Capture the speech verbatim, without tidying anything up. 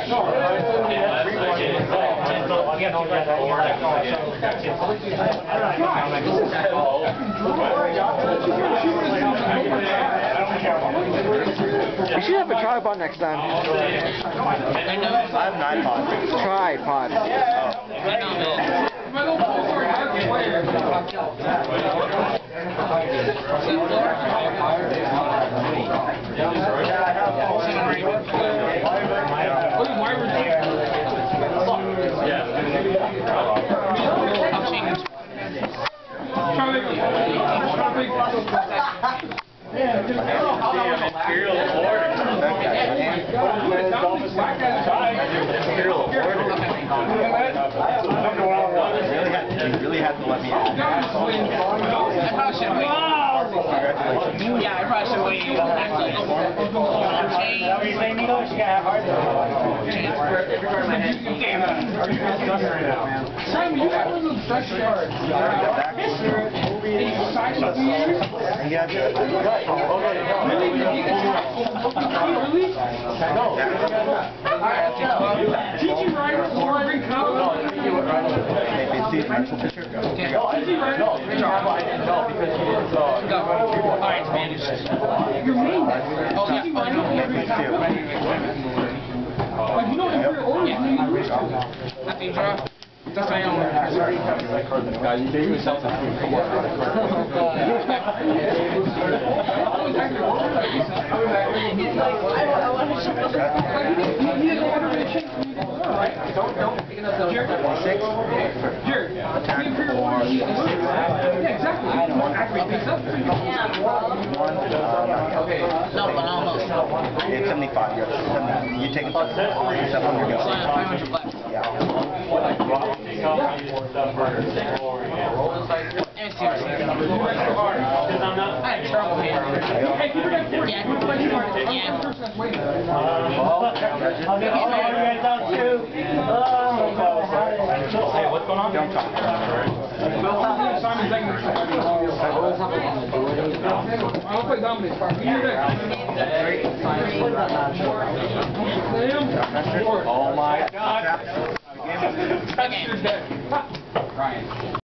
You should have a tripod next time. I have an iPod. Tripod. Imperial order. Imperial order. You really had to let me out. I probably should wait. Yeah, I probably should wait. Simon, you got one of those best cards. Yeah, Teaching Ryder or bring Kyle. it's easy. That's what the shirt goes. Alright, Spanish. Your main. Oh, yeah. Teaching Ryder or bring Kyle. Like, you know, if you're old, you Nothing, draw. That's my own. God, you gave yourself a free come on. Six. Jared, Attack four. yeah, exactly. One accurate picks up. One. No, but almost. It's seventy-five. You're seventy. You take it. Except when you're going. five hundred black. Yeah. And seriously. I had trouble here. Hey, keep it at four. Yeah. Yeah. Hey, what's going on? Don't talk. I'll play dominate. Fine. You're next. Oh my God. Okay. Ryan.